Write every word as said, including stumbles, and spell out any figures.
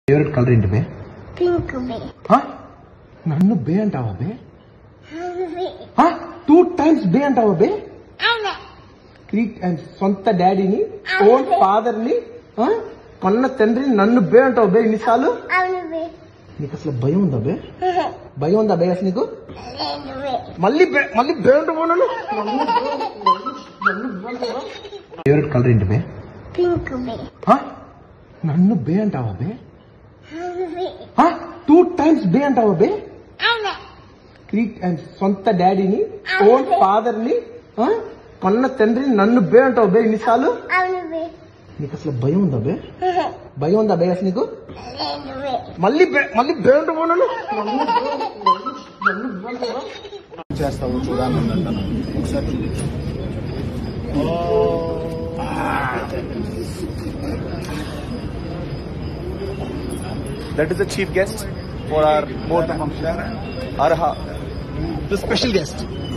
Favourite colour ఏంటి బే? Pink బే. నన్ను బే అంటావా బే? టూ టైమ్స్ బే అంటావా బే? Three times. సొంత డాడీని, ఓన్ ఫాదర్ ని, కన్న తండ్రిని నన్ను బే అంటావు బే ఇన్నిసార్లు? నీకు అసలు భయం ఉందా బే? భయం ఉందా బే అసలు నీకు? మళ్ళీ బే మళ్ళీ బే అంటావు. ఫేవరెట్ కలర్ ఏంటి బే? పింక్ బే. నన్ను బే అంటావా బే? టూ టైమ్స్ బే అంటావా బే? Three times. సొంత డాడీని, ఓన్ ఫాదర్ ని, కన్న తండ్రిని నన్ను బే అంటావు బే ఇన్నిసార్లు? నీకు అసలు భయం ఉందా బే? భయం ఉందా బే అసలు నీకు? మళ్ళీ బే మళ్ళీ బే అంటావు. చేస్తావు చూడాలని ఒకసారి. That is a chief guest for our board function. Arha, the special guest.